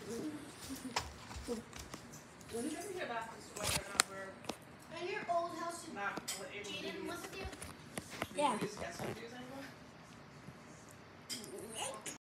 When did you ever hear about this whether or not we're In your old house, not able to Jaden use was with you? discuss computers anymore?